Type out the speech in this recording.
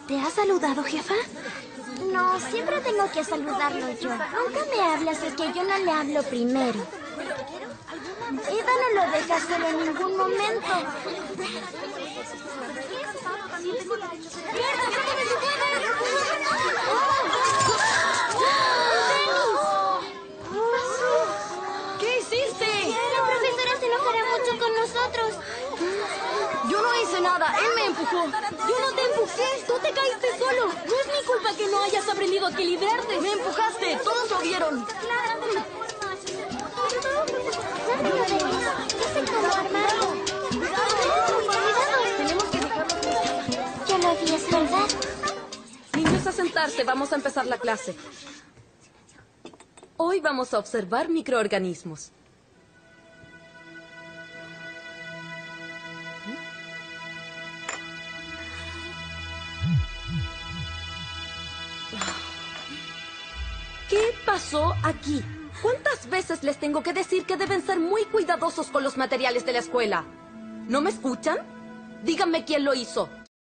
¿Te ha saludado, jefa? No, siempre tengo que saludarlo yo. Nunca me hablas, es que yo no le hablo primero. Ida no lo deja solo en ningún momento. ¿Qué hiciste? La profesora se enojará mucho con nosotros. Yo no hice nada, él me empujó. Yo no te empujé, tú te caíste solo. No es mi culpa que no hayas aprendido a equilibrarte. Me empujaste, todos lo vieron. Yo lo vi, es verdad. Niños, a sentarse, vamos a empezar la clase. Hoy vamos a observar microorganismos. ¿Qué pasó aquí? ¿Cuántas veces les tengo que decir que deben ser muy cuidadosos con los materiales de la escuela? ¿No me escuchan? Díganme quién lo hizo.